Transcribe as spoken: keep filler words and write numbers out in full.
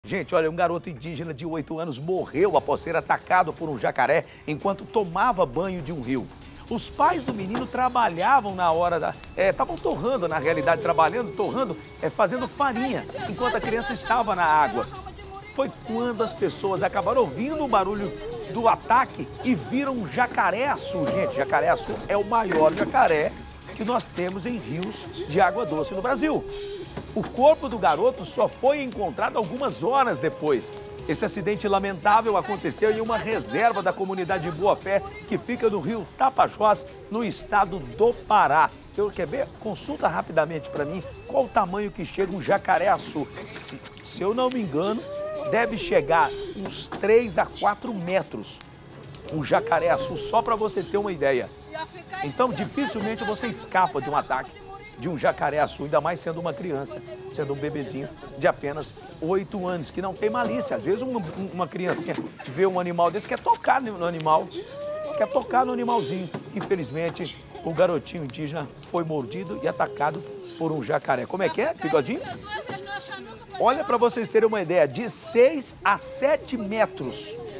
Gente, olha, um garoto indígena de oito anos morreu após ser atacado por um jacaré enquanto tomava banho de um rio. Os pais do menino trabalhavam na hora da... Estavam é, torrando, na realidade, trabalhando, torrando, é, fazendo farinha, enquanto a criança estava na água. Foi quando as pessoas acabaram ouvindo o barulho do ataque e viram um jacaré-açu. Gente, jacaré-açu é o maior jacaré que nós temos em rios de água doce no Brasil. O corpo do garoto só foi encontrado algumas horas depois. Esse acidente lamentável aconteceu em uma reserva da comunidade de Boa Fé, que fica no rio Tapajós, no estado do Pará. Eu, quer ver? Consulta rapidamente para mim qual o tamanho que chega um jacaré-açu. Se, se eu não me engano, deve chegar uns três a quatro metros. Um jacaré-açu, só para você ter uma ideia. Então, dificilmente você escapa de um ataque de um jacaré-açu, ainda mais sendo uma criança, sendo um bebezinho de apenas oito anos, que não tem malícia. Às vezes uma, uma criancinha vê um animal desse, quer tocar no animal, quer tocar no animalzinho. Infelizmente, o garotinho indígena foi mordido e atacado por um jacaré. Como é que é, Bigodinho? Olha, para vocês terem uma ideia, de seis a sete metros.